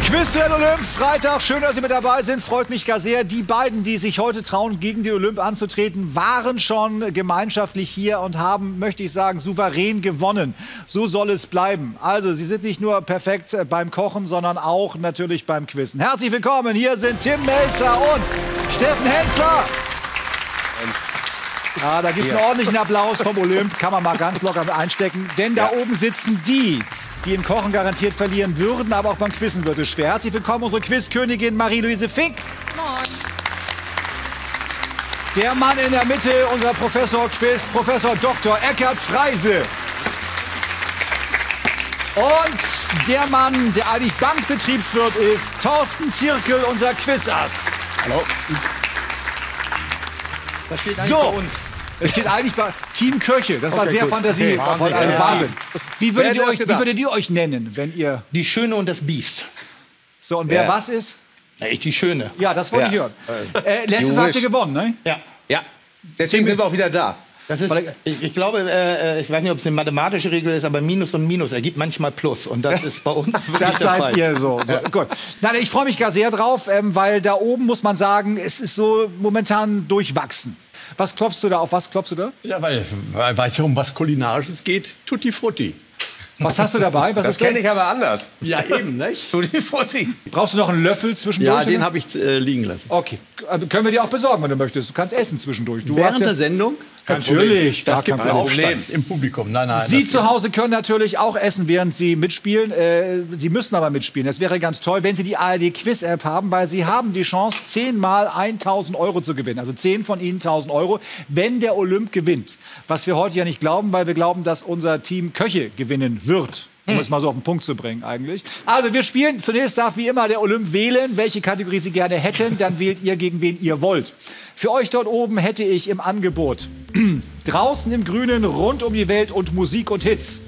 Quiz für den Olymp, Freitag. Schön, dass Sie mit dabei sind. Freut mich gar sehr. Die beiden, die sich heute trauen, gegen den Olymp anzutreten, waren schon gemeinschaftlich hier und haben, möchte ich sagen, souverän gewonnen. So soll es bleiben. Also, Sie sind nicht nur perfekt beim Kochen, sondern auch natürlich beim Quizzen. Herzlich willkommen. Hier sind Tim Melzer und Steffen Hensler. Ja, da gibt es einen ordentlichen Applaus vom Olymp. Kann man mal ganz locker einstecken. Denn da oben sitzen die im Kochen garantiert verlieren würden, aber auch beim Quizzen wird es schwer. Herzlich willkommen, unsere Quizkönigin Marie-Louise Fink. Moin. Der Mann in der Mitte, unser Professor Quiz, Professor Dr. Eckhard Freise. Und der Mann, der eigentlich Bankbetriebswirt ist, Thorsten Zirkel, unser Quizass. Hallo. Das steht eigentlich bei uns. Es steht eigentlich bei Team Köche. Das war sehr fantasievoll. Wahnsinn. Wahnsinn. Wie würdet ihr euch nennen, wenn ihr... Die Schöne und das Biest. So, und wer was ist? Ja, ich die Schöne. Ja, das wollte ich hören. Letztes Mal habt ihr gewonnen, ne? Ja. Deswegen sind wir auch wieder da. Das ist, ich glaube, ich weiß nicht, ob es eine mathematische Regel ist, aber Minus und Minus ergibt manchmal Plus. Und das ist bei uns wirklich Das der seid Fall. ihr so. Gut. Nein, ich freue mich gar sehr drauf, weil da oben muss man sagen, es ist so momentan durchwachsen. Was klopfst du da auf? Was klopfst du da? Ja, weil es ja um was Kulinarisches geht. Tutti Frutti. Was hast du dabei? Was Das ist das? kenne ich aber anders. Ja, eben, nicht? Tutti Frutti. Brauchst du noch einen Löffel zwischendurch? Ja, den oder? habe ich liegen lassen. Okay. Also können wir dir auch besorgen, wenn du möchtest. Du kannst essen zwischendurch. Du hast Während ja der Sendung? Natürlich. Das gibt einen kein Aufstand im Publikum. Nein, nein. Sie das zu Hause können natürlich auch essen, während Sie mitspielen. Sie müssen aber mitspielen. Das wäre ganz toll, wenn Sie die ARD-Quiz-App haben, weil Sie haben die Chance, 10 mal 1.000 € zu gewinnen. Also 10 von Ihnen 1.000 €, wenn der Olymp gewinnt. Was wir heute ja nicht glauben, weil wir glauben, dass unser Team Köche gewinnen wird. Um es mal so auf den Punkt zu bringen eigentlich. Also wir spielen, zunächst darf wie immer der Olymp wählen, welche Kategorie Sie gerne hätten. Dann wählt ihr, gegen wen ihr wollt. Für euch dort oben hätte ich im Angebot Draußen im Grünen, rund um die Welt und Musik und Hits.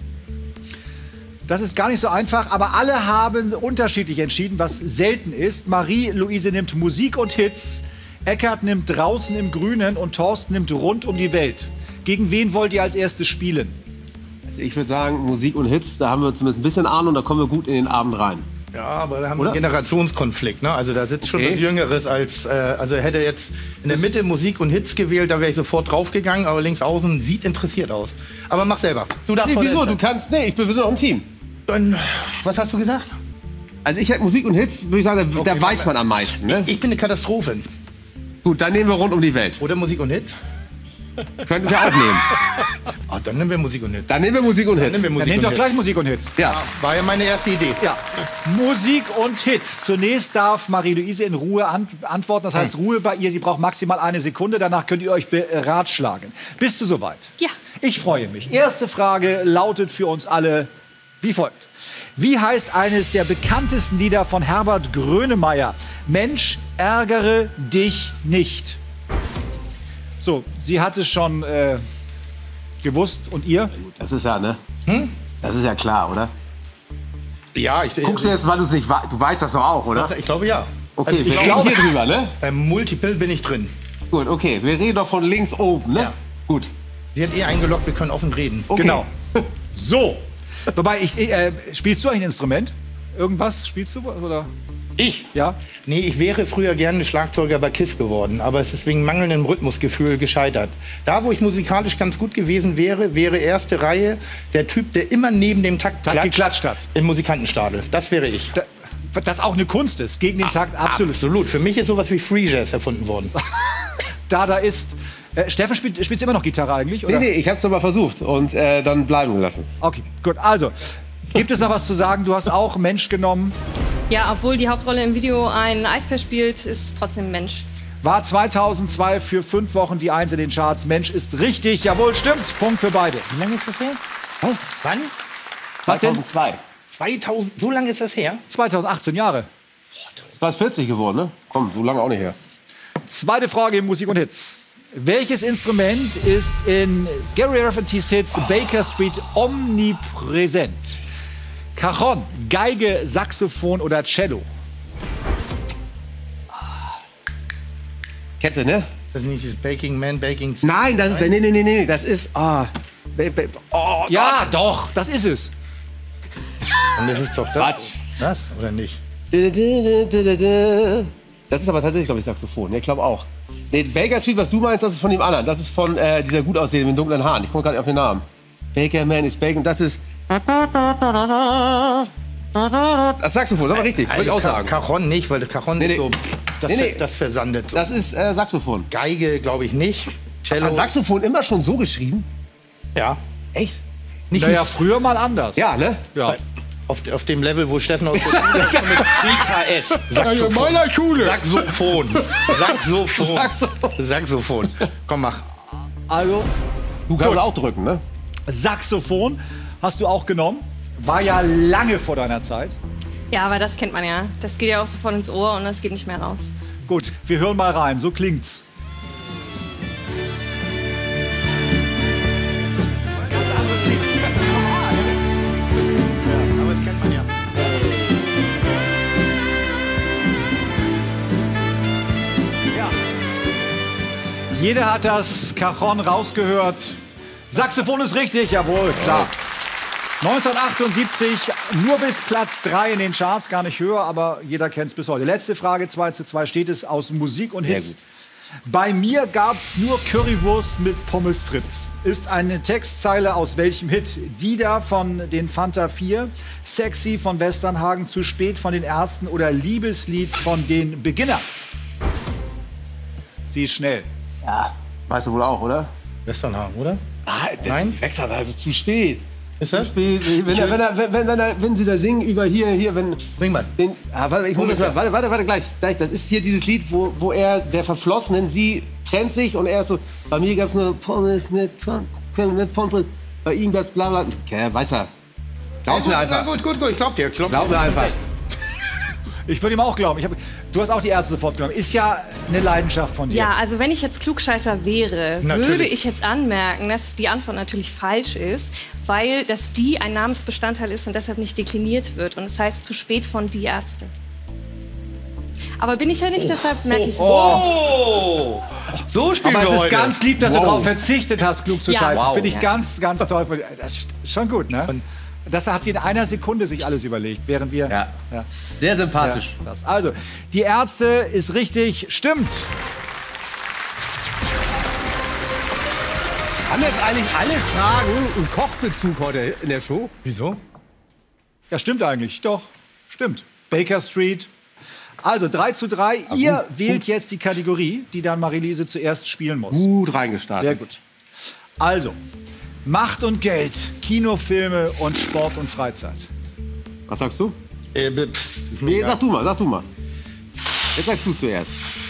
Das ist gar nicht so einfach, aber alle haben unterschiedlich entschieden, was selten ist. Marie-Louise nimmt Musik und Hits, Eckhard nimmt Draußen im Grünen und Thorsten nimmt rund um die Welt. Gegen wen wollt ihr als erstes spielen? Also ich würde sagen, Musik und Hits, da haben wir zumindest ein bisschen Ahnung, da kommen wir gut in den Abend rein. Ja, aber da haben wir einen Generationskonflikt. Ne? Also da sitzt schon was Jüngeres als... also hätte jetzt in der Mitte Musik und Hits gewählt, da wäre ich sofort draufgegangen. Aber links außen sieht interessiert aus. Aber mach selber. Du darfst Nee, wieso? Du kannst... Nee, wir sind auch ein Team. Dann, was hast du gesagt? Also ich hätte Musik und Hits, würde ich sagen, da weiß man am meisten. Ne? Ich bin eine Katastrophe. Gut, dann nehmen wir rund um die Welt. Oder Musik und Hits? Könnten wir auch nehmen. Ah, dann nehmen wir Musik und Hits. Dann nehmen wir Musik und Hits. Dann nehmt doch gleich Musik und Hits. Ja. War ja meine erste Idee. Ja. Musik und Hits. Zunächst darf Marie-Louise in Ruhe antworten. Das heißt, Ruhe bei ihr. Sie braucht maximal 1 Sekunde. Danach könnt ihr euch beratschlagen. Bist du soweit? Ja. Ich freue mich. Erste Frage lautet für uns alle wie folgt. Wie heißt eines der bekanntesten Lieder von Herbert Grönemeyer? Mensch, ärgere dich nicht. So, sie hat es schon gewusst. Und ihr? Das ist ja, ne? Das ist ja klar, oder? Ja, Guckst du jetzt, weil du es nicht weißt? Du weißt das doch auch, oder? Ich glaube, ja. Okay, Also, wir reden hier drüber, ne? Beim Multiple bin ich drin. Gut, okay. Wir reden doch von links oben, ne? Ja. Gut. Sie hat eingeloggt, wir können offen reden. Okay. Genau. So. Wobei, spielst du eigentlich ein Instrument? Irgendwas spielst du? Oder? Ich? Ja? Nee, ich wäre früher gerne Schlagzeuger bei KISS geworden, aber es ist wegen mangelndem Rhythmusgefühl gescheitert. Da, wo ich musikalisch ganz gut gewesen wäre, wäre erste Reihe der Typ, der immer neben dem Takt geklatscht hat. Im Musikantenstadel. Das wäre ich. Das auch eine Kunst ist, gegen den Takt, absolut. Absolut. Für mich ist sowas wie Free Jazz erfunden worden. Da ist... Steffen, spielst du immer noch Gitarre eigentlich? Oder? Nee, ich hab's doch mal versucht und dann bleiben gelassen. Okay, gut. Also, gibt es noch was zu sagen? Du hast auch Mensch genommen. Ja, obwohl die Hauptrolle im Video ein Eisbär spielt, ist trotzdem Mensch. War 2002 für 5 Wochen die 1 in den Charts. Mensch ist richtig. Jawohl, stimmt. Punkt für beide. Wie lange ist das her? Wann? Was denn? 2002. 2000. So lange ist das her? 2018 Jahre. Du warst 40 geworden, ne? Komm, so lange auch nicht her. Zweite Frage in Musik und Hits. Welches Instrument ist in Gary Rafferty's Hits Baker Street omnipräsent? Cajon, Geige, Saxophon oder Cello? Kennst du, ne? Ist das nicht dieses Baking Man, Baking... Nein, das ist... Nee, das ist... Ja, doch, das ist es. Und das ist doch das. Quatsch. Das oder nicht? Das ist aber tatsächlich, glaube ich, Saxophon. Ne, ich glaube auch. Nee, Baker Street, was du meinst, das ist von dem anderen. Das ist von dieser gut aussehenden mit dunklen Haaren. Ich komme gerade nicht auf den Namen. Baker Man is Baker. Und das ist... Das Saxophon, das war richtig. Wollte ich auch sagen. Cajon nicht, weil Cajon ist so... Das versandet. Das ist Saxophon. Geige, glaube ich, nicht. Cello. Hat Saxophon immer schon so geschrieben? Ja. Echt? Nicht Naja, früher mal anders. Ja, ne? Ja. auf dem Level, wo Steffen aus mit CKS. In meiner Schule. Saxophon. Komm, mach. Also, Du kannst auch drücken, ne? Saxophon hast du auch genommen. War ja lange vor deiner Zeit. Ja, aber das kennt man ja. Das geht ja auch sofort ins Ohr und das geht nicht mehr raus. Gut, wir hören mal rein. So klingt's. Aber das kennt man ja. Jeder hat das Cajon rausgehört. Saxophon ist richtig, jawohl, klar. 1978, nur bis Platz 3 in den Charts, gar nicht höher, aber jeder kennt es bis heute. Letzte Frage, 2:2 steht es aus Musik und Hits. Bei mir gab's nur Currywurst mit Pommes Fritz. Ist eine Textzeile aus welchem Hit? Dida von den Fanta 4, Sexy von Westernhagen, Zu spät von den Ärzten oder Liebeslied von den Beginnern? Sie ist schnell. Ja. Weißt du wohl auch, oder? Westernhagen, oder? Ah, Nein? Die wechselt, also zu spät. Ist das? Wenn sie da singen über hier, wenn... Sing mal. Warte, gleich. Das ist hier dieses Lied, wo er, der Verflossenen, sie trennt sich und er ist so, bei mir gab's nur Pommes mit Pommes Frites, bei ihm gab's bla bla. Okay, weiß er. Glaub mir einfach. Gut, ich glaub dir. Glaub mir einfach. Ich würde ihm auch glauben. Du hast auch die Ärzte sofort genommen. Ist ja eine Leidenschaft von dir. Ja, also wenn ich jetzt Klugscheißer wäre, Natürlich. würde ich jetzt anmerken, dass die Antwort natürlich falsch ist, weil das die ein Namensbestandteil ist und deshalb nicht dekliniert wird. Und es heißt zu spät von die Ärzte. Aber bin ich ja nicht, deshalb merke ich es nicht. Oh! So spielen Aber wir es ist heute. ganz lieb, dass du darauf verzichtet hast, klug zu Ja. scheißen. Wow. Finde ich Ja. ganz, ganz toll. Das ist schon gut, ne? Das hat sie in einer Sekunde sich alles überlegt, während wir... Ja. Sehr sympathisch. Ja, also, die Ärzte ist richtig, stimmt. Haben jetzt eigentlich alle Fragen einen Kochbezug heute in der Show? Wieso? Ja, stimmt eigentlich. Doch, stimmt. Baker Street. Also 3:3. Ihr wählt jetzt die Kategorie, die dann Marie-Lise zuerst spielen muss. Gut reingestartet. Sehr gut. Also, Macht und Geld, Kinofilme und Sport und Freizeit. Was sagst du? Ist mir Nee, egal. sag du mal. Jetzt sagst du zuerst.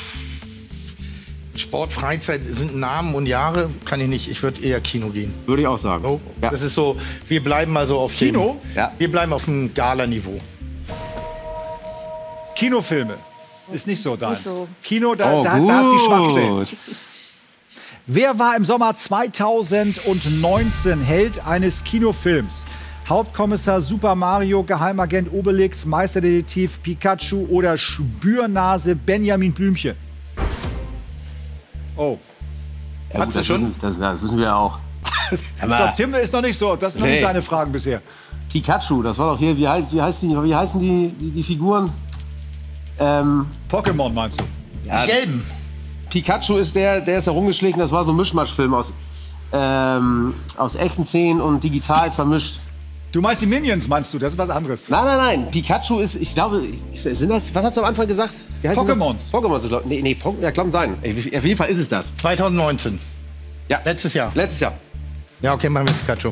Sport, Freizeit sind Namen und Jahre. Kann ich nicht. Ich würde eher Kino gehen. Würde ich auch sagen. Oh, Ja. das ist so, wir bleiben mal so auf Kino? Dem, Ja. Wir bleiben auf dem Gala-Niveau. Kinofilme. Ist nicht so deins. Nicht so. Kino, da hat sie Schwachstellen. gut. Wer war im Sommer 2019 Held eines Kinofilms? Hauptkommissar Super Mario, Geheimagent Obelix, Meisterdetektiv Pikachu oder Spürnase Benjamin Blümchen? Oh, Ja, Hat gut, sie das schon? das wissen wir ja auch. ich glaube, Tim ist noch nicht so. Das sind noch nicht Nee. seine Fragen bisher. Pikachu, das war doch hier, wie heißen die Figuren? Pokémon meinst du? Ja, Gelben. Pikachu ist der ist herumgeschlichen, das war so ein Mischmaschfilm aus echten Szenen und digital vermischt. Du meinst die Minions, meinst du? Das ist was anderes. Nein. Pikachu ist, ich glaube, sind das, was hast du am Anfang gesagt? Wie heißen die? Pokémons. Pokémons, ja, glauben sein. Auf jeden Fall ist es das. 2019. Ja. Letztes Jahr. Letztes Jahr. Ja, okay, machen wir Pikachu.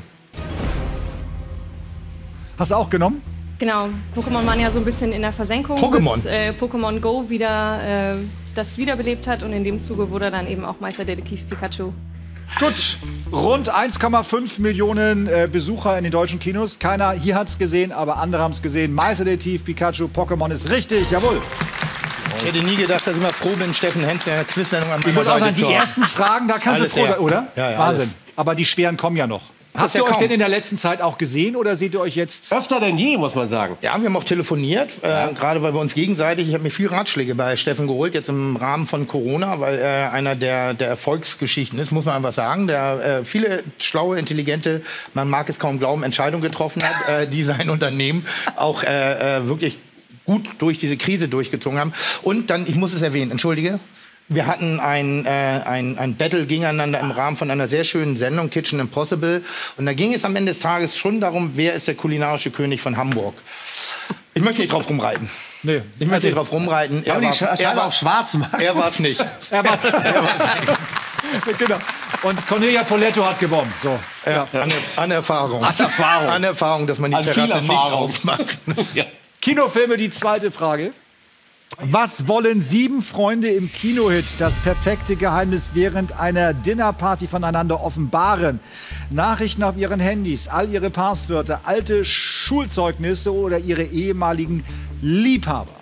Hast du auch genommen? Genau, Pokémon waren ja so ein bisschen in der Versenkung, Pokémon. bis Pokémon Go wieder das wiederbelebt hat und in dem Zuge wurde dann eben auch Meisterdetektiv Pikachu. Gut. Rund 1,5 Millionen Besucher in den deutschen Kinos. Keiner hier hat es gesehen, aber andere haben es gesehen. Meisterdetektiv Pikachu, Pokémon ist richtig, jawohl. Ich hätte nie gedacht, dass ich mal froh bin, Steffen Hens in der Quiz-Sendung an Ich meiner muss auch sagen, Seite die zu haben. ersten Fragen, da kannst Alles du froh her. sein, oder? Ja, Wahnsinn. alles. Aber die schweren kommen ja noch. Habt ja ihr euch kaum. denn in der letzten Zeit auch gesehen oder seht ihr euch jetzt? Öfter denn je, muss man sagen. Ja, wir haben auch telefoniert, gerade weil wir uns gegenseitig, ich habe mir viel Ratschläge bei Steffen geholt, jetzt im Rahmen von Corona, weil er einer der Erfolgsgeschichten ist, muss man einfach sagen, der viele schlaue, intelligente, man mag es kaum glauben, Entscheidungen getroffen hat, die sein Unternehmen auch wirklich gut durch diese Krise durchgezogen haben. Und dann, ich muss es erwähnen, entschuldige, wir hatten ein Battle gegeneinander im Rahmen von einer sehr schönen Sendung, Kitchen Impossible. Und da ging es am Ende des Tages schon darum, wer ist der kulinarische König von Hamburg. Ich möchte nicht drauf rumreiten. Nee. Ich möchte nicht drauf rumreiten. Er war auch schwarz machen. Er war es nicht. Er war's nicht. Genau. Und Cornelia Poletto hat gewonnen. So. Ja. An Erfahrung. An Erfahrung, dass man die Terrasse nicht aufmacht. Ja. Kinofilme, die zweite Frage. Was wollen 7 Freunde im Kinohit das perfekte Geheimnis während einer Dinnerparty voneinander offenbaren? Nachrichten auf ihren Handys, all ihre Passwörter, alte Schulzeugnisse oder ihre ehemaligen Liebhaber.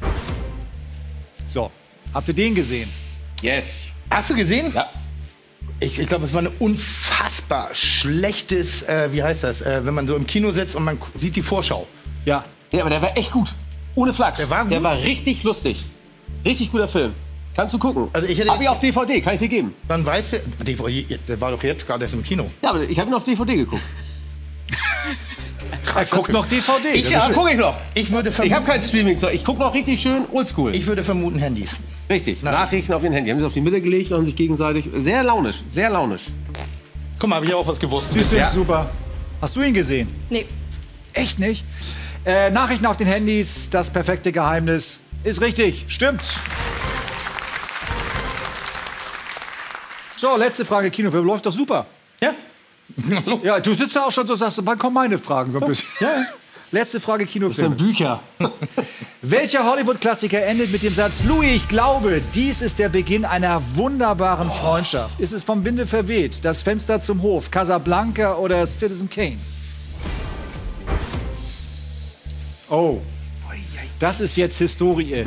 So, habt ihr den gesehen? Yes. Hast du gesehen? Ja. Ich glaube, es war ein unfassbar schlechtes, wie heißt das, wenn man so im Kino sitzt und man sieht die Vorschau. Ja. Ja, aber der war echt gut. Ohne Flachs. Der war gut? Der war richtig lustig. Richtig guter Film. Kannst du gucken. Also ich hätte Hab ich auf DVD, kann ich dir geben. Dann weißt du, der war doch jetzt gerade erst im Kino. Ja, aber ich habe ihn auf DVD geguckt. Er guckt noch DVD. Ja, guck ich noch. Ich würde Ich habe vermuten, kein Streaming-Zeug. Ich gucke noch richtig schön oldschool. ich würde vermuten Handys. Richtig. Nachrichten auf ihren Handy. Haben sie auf die Mitte gelegt und sich gegenseitig. Sehr launisch. Sehr launisch. Guck mal, habe ich auch was gewusst. Siehst du, Ja. super. Hast du ihn gesehen? Nee. Echt nicht? Nachrichten auf den Handys, das perfekte Geheimnis. Ist richtig, stimmt. So, letzte Frage, Kinofilm. Läuft doch super. Ja? Ja, du sitzt da auch schon so, sagst, wann kommen meine Fragen so ein bisschen? Ja. Letzte Frage, Kinofilm. Bücher. Welcher Hollywood-Klassiker endet mit dem Satz, Louis, ich glaube, dies ist der Beginn einer wunderbaren Freundschaft? Ist es vom Winde verweht, das Fenster zum Hof, Casablanca oder Citizen Kane? Oh, das ist jetzt Historie.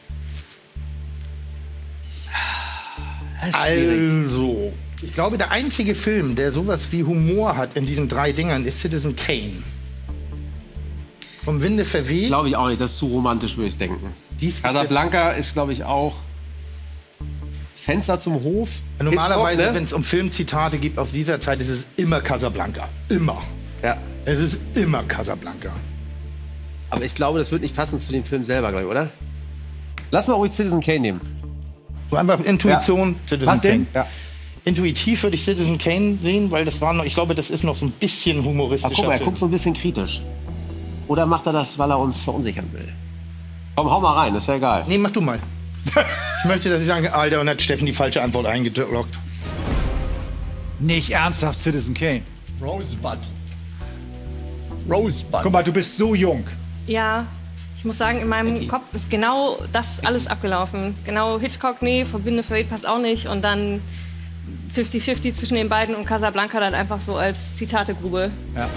Also, ich glaube, der einzige Film, der sowas wie Humor hat in diesen 3 Dingern, ist Citizen Kane. Vom Winde verweht. Glaube ich auch nicht. Das ist zu romantisch, würde ich denken. Dies ist Casablanca ist, glaube ich, auch Fenster zum Hof. Normalerweise, Hitchcock, wenn es um Filmzitate geht aus dieser Zeit, ist es immer Casablanca. Immer. Ja. Es ist immer Casablanca. Aber ich glaube, das wird nicht passen zu dem Film selber, glaube ich, oder? Lass mal ruhig Citizen Kane nehmen. So einfach Intuition, Citizen Was denn? Kane. Ja. Intuitiv würde ich Citizen Kane sehen, weil das war noch, ich glaube, das ist noch so ein bisschen humoristischer Ach, guck mal, er Film. guckt so ein bisschen kritisch. Oder macht er das, weil er uns verunsichern will? Komm, hau mal rein, ist ja egal. Nee, mach du mal. Ich möchte, dass Sie sagen, Alter, und hat Steffen die falsche Antwort eingeloggt. Nicht ernsthaft, Citizen Kane. Rosebud. Rosebud. Guck mal, du bist so jung. Ja, ich muss sagen, in meinem Kopf ist genau das alles abgelaufen. Genau Hitchcock, nee, vom Winde verweht passt auch nicht. Und dann 50-50 zwischen den beiden und Casablanca dann einfach so als Zitategrube.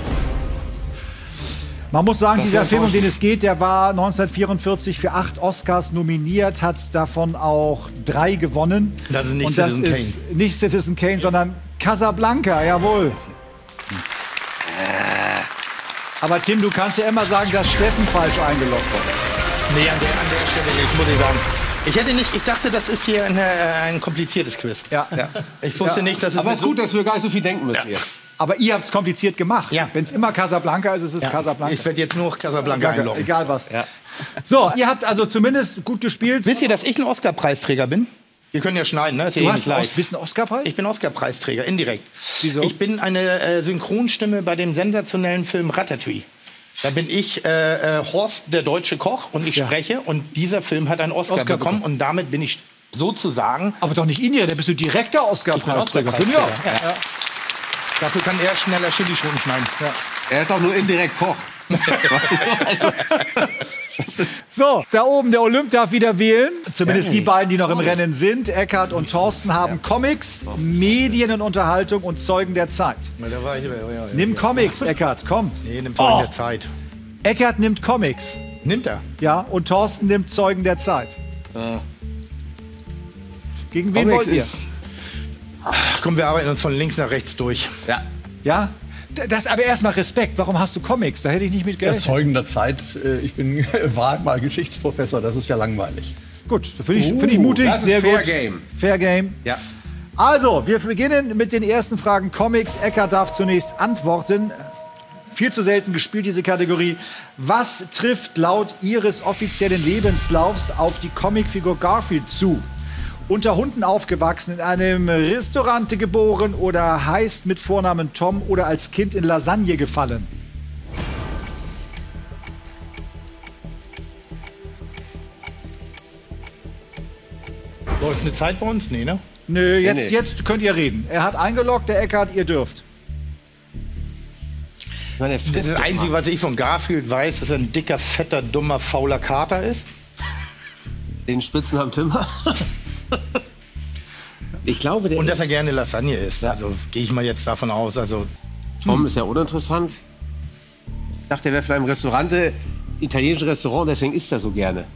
Man muss sagen, dieser Film, um den es geht, der war 1944 für 8 Oscars nominiert, hat davon auch 3 gewonnen. Das ist nicht Und das Citizen Kane. ist nicht Citizen Kane, sondern Casablanca, jawohl. Aber Tim, du kannst ja immer sagen, dass Steffen falsch eingeloggt wurde. Nee, an der Stelle nicht, muss ich sagen. Ich dachte, das ist hier ein kompliziertes Quiz. Ja. Ich wusste nicht, dass es Aber mit es ist gut, dass wir gar nicht so viel denken müssen jetzt. Aber ihr habt es kompliziert gemacht. Ja. Wenn es immer Casablanca ist, ist es Casablanca. Ich werde jetzt nur Casablanca einloggen. Egal was. So, ihr habt also zumindest gut gespielt. Wisst ihr, dass ich ein Oscar-Preisträger bin? Wir können ja schneiden, ne? Ist ja Du eh hast nicht live. bist ein Oscar-Preis? Ich bin Oscar-Preisträger, indirekt. Wieso? Ich bin eine Synchronstimme bei dem sensationellen Film Ratatouille. Da bin ich Horst, der deutsche Koch, und ich spreche. Und dieser Film hat einen Oscar bekommen. Und damit bin ich sozusagen... Aber doch nicht ihn hier, da bist du direkter Oscar-Oscar-Preisträger. Finde ich auch. Ja. Dafür kann er schneller Chilischoten schneiden. Er ist auch nur indirekt Koch. So, da oben, der Olymp darf wieder wählen. Zumindest die beiden, die noch im Rennen sind. Eckart und Thorsten haben Comics, Medien und Unterhaltung und Zeugen der Zeit. Na, da war ich, Nimm Comics, Eckart, komm. Nee, nimmt Zeugen der Zeit. Eckart nimmt Comics, Nimmt er. ja, und Thorsten nimmt Zeugen der Zeit. Gegen wen Comics wollt ihr? ist. Ach, komm, wir arbeiten uns von links nach rechts durch. Ja. Ja? Das aber erstmal Respekt. Warum hast du Comics? Da hätte ich nicht mit gerechnet. Zeugender Zeit. War mal Geschichtsprofessor, das ist ja langweilig. Gut, finde ich mutig, das ist sehr Fair gut. Game. Fair Game. Ja. Also, wir beginnen mit den ersten Fragen Comics. Eckart darf zunächst antworten. Viel zu selten gespielt, diese Kategorie. Was trifft laut Ihres offiziellen Lebenslaufs auf die Comicfigur Garfield zu? Unter Hunden aufgewachsen, in einem Restaurant geboren oder heißt mit Vornamen Tom oder als Kind in Lasagne gefallen? Läuft eine Zeit bei uns? Nee, ne? Nö, jetzt könnt ihr reden. Er hat eingeloggt, der Eckhardt, ihr dürft. Das ist das Einzige, was ich von Garfield weiß, dass er ein dicker, fetter, dummer, fauler Kater ist. Den Spitznamen Timmer. Ich glaube, der Und dass er gerne Lasagne isst. Also gehe ich mal jetzt davon aus. Also Tom ist ja uninteressant. Ich dachte, er wäre vielleicht im Restaurant, italienisches Restaurant, deswegen isst er so gerne.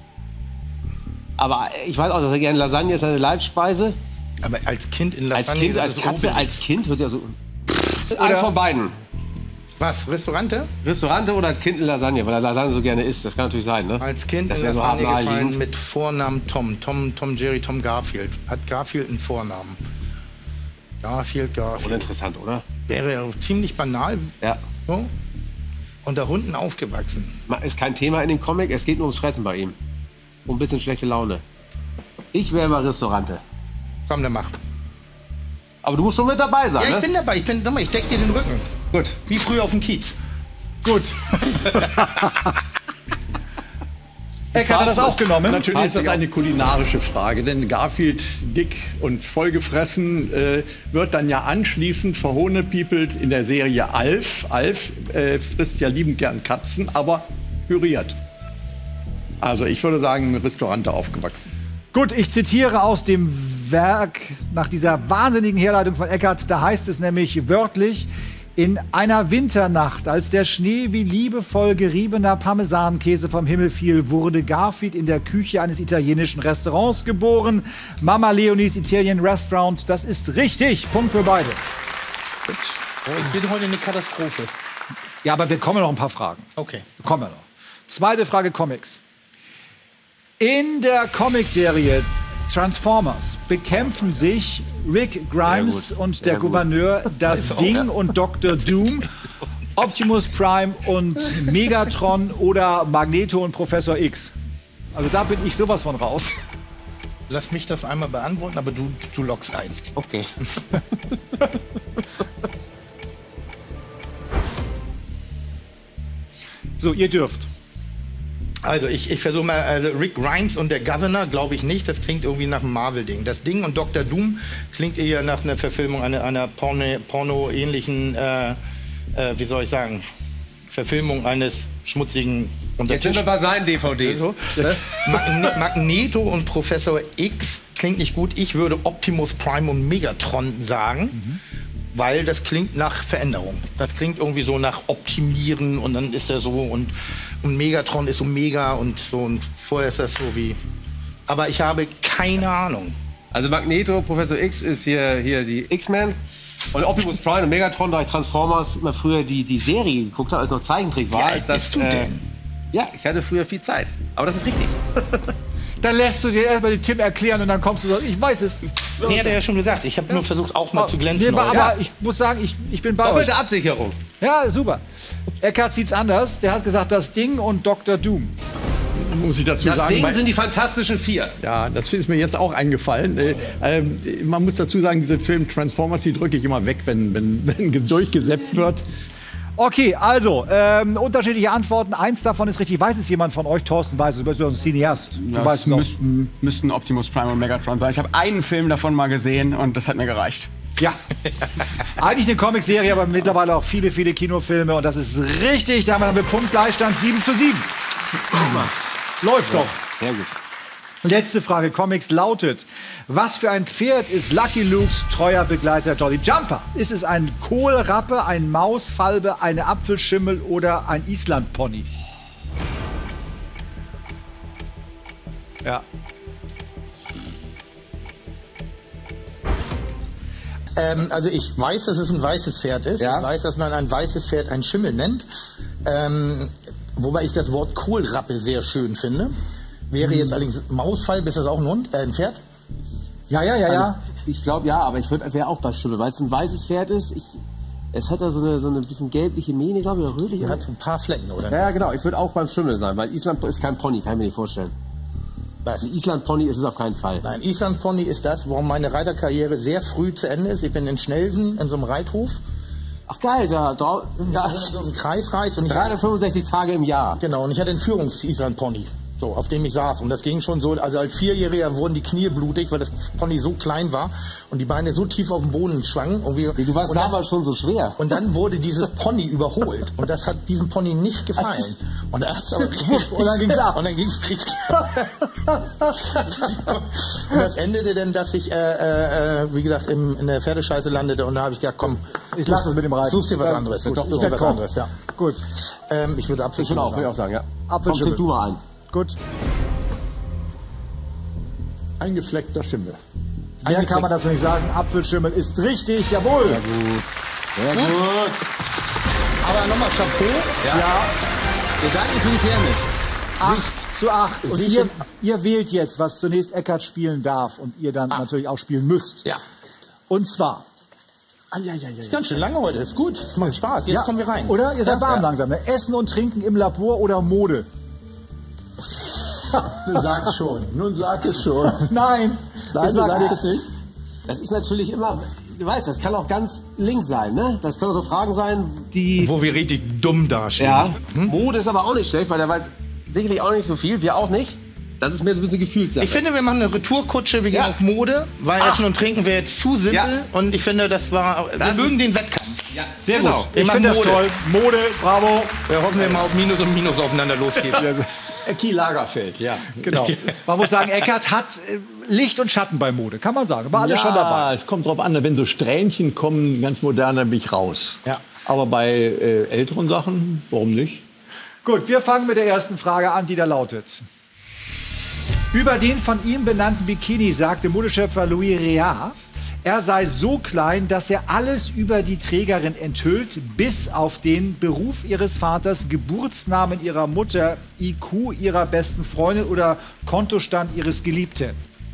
Aber ich weiß auch, dass er gerne Lasagne ist, seine Leibspeise. aber als Kind in Lasagne. Als Kind, das als ist Katze, unbeliebt. als Kind wird ja so. Eins von beiden. Was? Restaurante? Restaurante oder als Kind in Lasagne, weil er Lasagne so gerne isst. Das kann natürlich sein, ne? Als Kind Das in wäre so Lasagne hart gefallen naheliegend. mit Vornamen Tom. Tom Jerry, Tom Garfield. Hat Garfield einen Vornamen? Garfield. Uninteressant, oder? Wäre ja ziemlich banal. Ja. So. Unter Hunden aufgewachsen. Ist kein Thema in dem Comic, es geht nur ums Fressen bei ihm. Und ein bisschen schlechte Laune. Ich wäre mal Restaurante. Komm, dann mach. Aber du musst schon mit dabei sein, Ja, ich ne? bin dabei. Ich deck dir den Rücken. Gut. Wie früher auf dem Kiez. Gut. Eckhardt hat das auch genommen. Natürlich ist das eine kulinarische Frage, denn Garfield, dick und vollgefressen, wird dann ja anschließend verhohnepiepelt in der Serie Alf. Alf frisst ja liebend gern Katzen, aber püriert. Also ich würde sagen, im Restaurant aufgewachsen. Gut, ich zitiere aus dem Werk nach dieser wahnsinnigen Herleitung von Eckhardt. Da heißt es nämlich wörtlich: In einer Winternacht, als der Schnee wie liebevoll geriebener Parmesankäse vom Himmel fiel, wurde Garfield in der Küche eines italienischen Restaurants geboren. Mama Leonis Italian Restaurant, das ist richtig. Punkt für beide. Ich bin heute eine Katastrophe. Ja, aber wir kommen noch ein paar Fragen. Okay. Kommen wir noch. Zweite Frage, Comics. In der Comicserie Transformers bekämpfen sich Rick Grimes und der Gouverneur, das Ding und Dr. Doom, Optimus Prime und Megatron oder Magneto und Professor X. Also da bin ich sowas von raus. Lass mich das einmal beantworten, aber du loggst ein. Okay. So, ihr dürft. Also ich versuche mal, also Rick Grimes und der Governor glaube ich nicht, das klingt irgendwie nach einem Marvel-Ding. Das Ding und Dr. Doom klingt eher nach einer Verfilmung einer Porno-ähnlichen, wie soll ich sagen, Verfilmung eines schmutzigen Jetzt sind wir bei seinen DVDs. so. Magneto und Professor X klingt nicht gut. Ich würde Optimus Prime und Megatron sagen, weil das klingt nach Veränderung. Das klingt irgendwie so nach Optimieren und dann ist er so und Megatron ist so mega und so und vorher ist das so wie. Aber ich habe keine Ahnung. Also Magneto, Professor X ist hier die X-Men. Und Optimus Prime und Megatron, da ich Transformers immer früher die Serie geguckt habe, als noch Zeichentrick war. Wie alt bist du denn? Ja, ich hatte früher viel Zeit. Aber das ist richtig. Dann lässt du dir erstmal den Tim erklären und dann kommst du und sagst, ich weiß es. So Nee, hat er ja schon gesagt. Ich habe nur versucht, auch mal zu glänzen. Nee, aber heute. ich muss sagen, ich bin bei euch. Doppelte Absicherung. Ja, super. Eckhardt sieht's anders. Der hat gesagt, das Ding und Dr. Doom. Muss ich dazu Das sagen, Ding sind die Fantastischen Vier. ja, das ist mir jetzt auch eingefallen. Man muss dazu sagen, diese Film Transformers, die drücke ich immer weg, wenn durchgesäppt wird. Okay, also, unterschiedliche Antworten. Eins davon ist richtig. Weiß es jemand von euch? Thorsten weiß es, du bist ja ein Cineast. Du Das weißt noch. müssten Optimus Prime und Megatron sein. Ich habe einen Film davon mal gesehen und das hat mir gereicht. Ja. Eigentlich eine Comicserie, aber mittlerweile auch viele, viele Kinofilme. Und das ist richtig. Da haben wir Punktgleichstand 7:7. Läuft doch. Sehr gut. Letzte Frage, Comics lautet: Was für ein Pferd ist Lucky Lukes treuer Begleiter Jolly Jumper? Ist es ein Kohlrappe, ein Mausfalbe, eine Apfelschimmel oder ein Islandpony? Ja. Also ich weiß, dass es ein weißes Pferd ist. Ja. Ich weiß, dass man ein weißes Pferd ein Schimmel nennt. Wobei ich das Wort Kohlrappe sehr schön finde. Wäre jetzt allerdings Mausfalbe, ist das auch ein Hund? Ein Pferd? Ja. Ich glaube ja, aber ich wäre auch bei Schimmel, weil es ein weißes Pferd ist. Es hat ja so eine bisschen gelbliche Mähne, glaube ich, oder rötliche. Er hat so ein paar Flecken, oder? Ja, genau. Ich würde auch beim Schimmel sein, weil Island ist kein Pony, kann ich mir nicht vorstellen. Was? Ein Island-Pony ist es auf keinen Fall. Nein, Island-Pony ist das, warum meine Reiterkarriere sehr früh zu Ende ist. Ich bin in Schnelsen in so einem Reithof. Ach geil, da So ein Kreisreis. Und 365 Tage im Jahr. Genau, und ich hatte einen Führungs-Island-Pony, so, auf dem ich saß. Und das ging schon so, also als Vierjähriger wurden die Knie blutig, weil das Pony so klein war und die Beine so tief auf dem Boden schwangen. Und Du warst damals schon so schwer. Und dann wurde dieses Pony überholt. Und das hat diesem Pony nicht gefallen. Und dann ging's ab. Und dann ging's richtig. Und das endete dann, dass ich, wie gesagt, in der Pferdescheiße landete. Und da habe ich gesagt, komm, Ich lasse es mit dem Reiten. suchst dir was anderes. Gut, Such was anderes, ja. Gut. Ich würde Ich würde auch sagen, ja. Apfelschimmel. Komm, tipp du mal ein. Gut. Eingefleckter Schimmel. Mehr kann man dazu nicht sagen. Apfelschimmel ist richtig. Jawohl. Sehr gut. Aber nochmal Chapeau. Ja. Wir danken für die Fairness. 8:8. Und ihr wählt jetzt, was zunächst Eckart spielen darf und ihr dann natürlich auch spielen müsst. Ja. Und zwar. Ist ganz schön lange heute. Ist gut. Das macht Spaß. Jetzt kommen wir rein. Oder? Ihr seid warm Ja. langsam. Ne? Essen und Trinken im Labor oder Mode? Sag schon. Nun sag es schon. Nein. Nein, Ich sag nein, nicht. Das ist natürlich immer, du weißt, das kann auch ganz links sein, ne? Das können auch so Fragen sein, die... Wo wir richtig dumm dastehen. Ja, Mode ist aber auch nicht schlecht, weil der weiß sicherlich auch nicht so viel, wir auch nicht. Das ist mir so ein bisschen Gefühlssache. Ich finde, wir machen eine Retourkutsche, wir gehen auf Mode, weil Essen und Trinken wäre jetzt zu simpel. Ja. Und ich finde, wir mögen den Wettkampf. Sehr Genau. gut. Wir Ich machen finde das Mode. toll. Mode, bravo. Wir hoffen wir mal auf Minus und Minus aufeinander losgeht. Kiel Lagerfeld, ja. Genau. Man muss sagen, Eckart hat Licht und Schatten bei Mode. Kann man sagen. War alles schon dabei. Es kommt drauf an, wenn so Strähnchen kommen, ganz modern, dann bin ich raus. Ja. Aber bei älteren Sachen, warum nicht? Gut, wir fangen mit der ersten Frage an, die da lautet. Über den von ihm benannten Bikini sagte Modeschöpfer Louis Réard, er sei so klein, dass er alles über die Trägerin enthüllt, bis auf den Beruf ihres Vaters, Geburtsnamen ihrer Mutter, IQ ihrer besten Freundin oder Kontostand ihres Geliebten.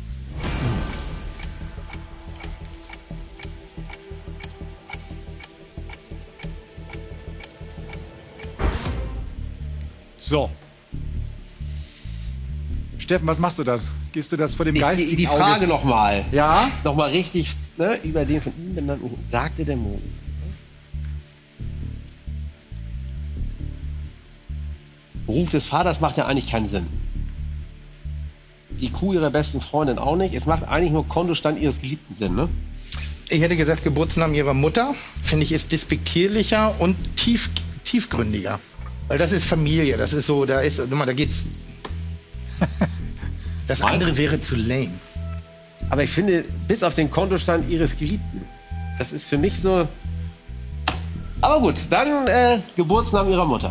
So. Steffen, was machst du da? Gehst du das vor dem Geist? Die Frage nochmal. Ja? Nochmal richtig, ne? Über den von ihm benannten, sagte der Mode. Beruf des Vaters macht ja eigentlich keinen Sinn. IQ ihrer besten Freundin auch nicht. Es macht eigentlich nur Kontostand ihres Geliebten Sinn, ne? Ich hätte gesagt, Geburtsnamen ihrer Mutter, finde ich, ist despektierlicher und tiefgründiger. Weil das ist Familie, das ist so, da geht's. Das andere wäre zu lame. Aber ich finde, bis auf den Kontostand ihres Geliebten, das ist für mich so... Aber gut, dann Geburtsnamen ihrer Mutter.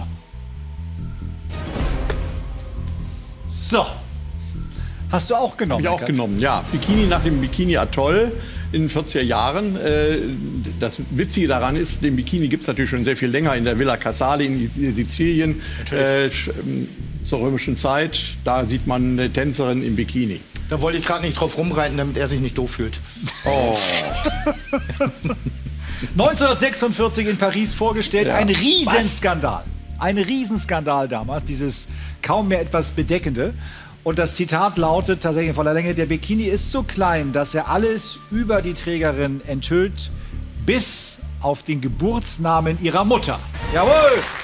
So. Hast du auch genommen? Habe ich auch Eckart? genommen, ja. Bikini nach dem Bikini Atoll in den 40er Jahren. Das Witzige daran ist, den Bikini gibt es natürlich schon sehr viel länger in der Villa Casale in Sizilien. Zur römischen Zeit, da sieht man eine Tänzerin im Bikini. Da wollte ich gerade nicht drauf rumreiten, damit er sich nicht doof fühlt. Oh. 1946 in Paris vorgestellt, ein Riesenskandal. Ein Riesenskandal damals, dieses kaum mehr etwas Bedeckende. Und das Zitat lautet tatsächlich in voller Länge, der Bikini ist so klein, dass er alles über die Trägerin enthüllt, bis auf den Geburtsnamen ihrer Mutter. Jawohl!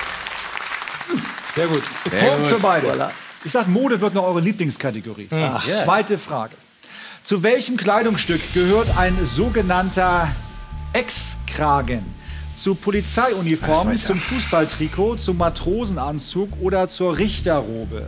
Sehr gut. Punkt für beide. Ich sag, Mode wird noch eure Lieblingskategorie. Zweite Frage. Zu welchem Kleidungsstück gehört ein sogenannter Ex-Kragen? Zu Polizeiuniformen, zum Fußballtrikot, zum Matrosenanzug oder zur Richterrobe?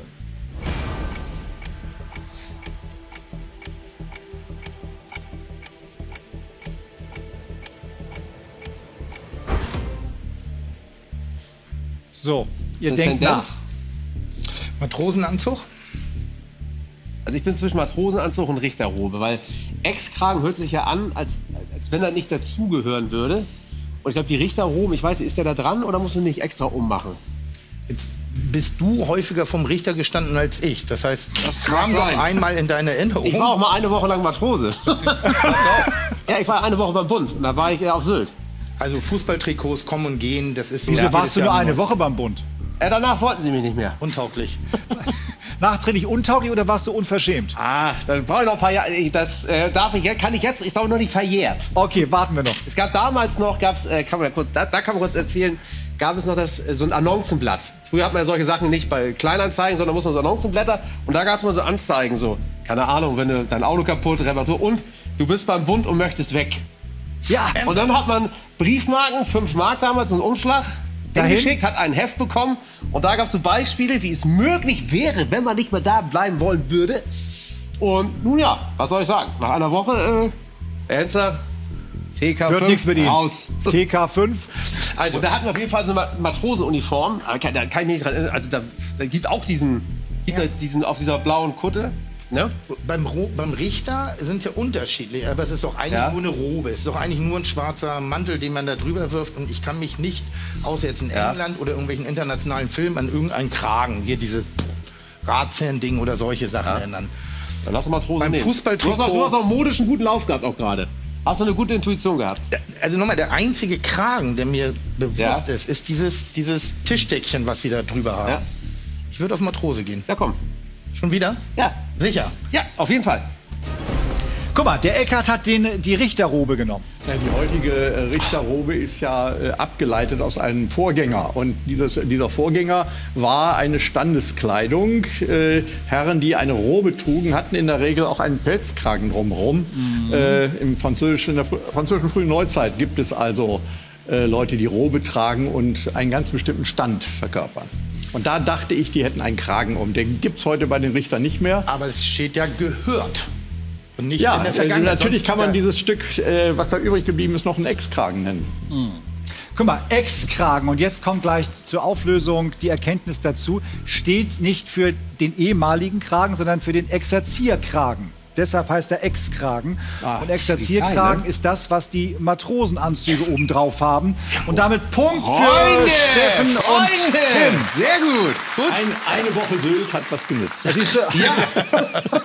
So, ihr denkt nach. Matrosenanzug? Also ich bin zwischen Matrosenanzug und Richterrobe, weil Ex-Kragen hört sich ja an, als wenn er nicht dazugehören würde. Und ich glaube, die Richterroben, ich weiß nicht, ist der da dran oder musst du nicht extra ummachen? Jetzt bist du häufiger vom Richter gestanden als ich. Das heißt, das kam doch sein. einmal in deine Erinnerung. Ich war auch mal eine Woche lang Matrose. Ja, ich war eine Woche beim Bund und da war ich auf Sylt. Also Fußballtrikots kommen und gehen, das ist so. Wieso warst du nur eine Woche beim Bund? Danach wollten sie mich nicht mehr. Untauglich. Nachträglich untauglich oder warst du unverschämt? Dann brauche ich noch ein paar Jahre. Das kann ich jetzt, ist aber noch nicht verjährt. Okay, warten wir noch. Es gab damals noch, kann man kurz erzählen, gab es noch so ein Annoncenblatt. Früher hat man ja solche Sachen nicht bei Kleinanzeigen, sondern muss man so Annoncenblätter. Und da gab es mal so Anzeigen, so, keine Ahnung, wenn du dein Auto kaputt, Reparatur und du bist beim Bund und möchtest weg. Ja. Und dann hat man Briefmarken, 5 Mark damals, einen Umschlag, geschickt, hat ein Heft bekommen. Und da gab es so Beispiele, wie es möglich wäre, wenn man nicht mehr da bleiben wollen würde. Und nun ja, was soll ich sagen? Nach einer Woche, Ernster, TK5 wird nichts mit ihm. Raus. TK5. Also, und da hatten wir auf jeden Fall so eine Matrosenuniform. Da kann ich mich nicht dran erinnern. Also da gibt auch diesen auf dieser blauen Kutte. Ne? Beim Richter sind ja unterschiedlich, aber es ist doch eigentlich nur eine Robe. Es ist doch eigentlich nur ein schwarzer Mantel, den man da drüber wirft. Und ich kann mich nicht, außer jetzt in England oder irgendwelchen internationalen Filmen, an irgendeinen Kragen, hier diese Ratsherrn-Ding oder solche Sachen erinnern. Dann lass doch Matrosen Beim nehmen. Fußballtrikot. Du hast auch modisch einen guten Lauf gehabt auch gerade. Hast du eine gute Intuition gehabt? Also nochmal, der einzige Kragen, der mir bewusst ist dieses Tischdeckchen, was sie da drüber haben. Ja. Ich würde auf Matrose gehen. Ja, komm. Schon wieder? Ja. Sicher? Ja, auf jeden Fall. Guck mal, der Eckhardt hat die Richterrobe genommen. Ja, die heutige Richterrobe ist ja abgeleitet aus einem Vorgänger. Und dieser Vorgänger war eine Standeskleidung. Herren, die eine Robe trugen, hatten in der Regel auch einen Pelzkragen drumherum. In der französischen frühen Neuzeit gibt es also Leute, die Robe tragen und einen ganz bestimmten Stand verkörpern. Und da dachte ich, die hätten einen Kragen um. Den gibt es heute bei den Richtern nicht mehr. Aber es steht ja gehört. Und nicht Ja, in der Vergangenheit. natürlich kann man dieses Stück, was da übrig geblieben ist, noch einen Ex-Kragen nennen. Guck mal, Ex-Kragen, und jetzt kommt gleich zur Auflösung die Erkenntnis dazu, steht nicht für den ehemaligen Kragen, sondern für den Exerzierkragen. Deshalb heißt er Ex-Kragen. Und Exerzierkragen ist das, was die Matrosenanzüge oben drauf haben. Und damit Punkt für Steffen und Tim. Sehr gut. Eine Woche Sylt hat was genützt. Siehst du? Ja.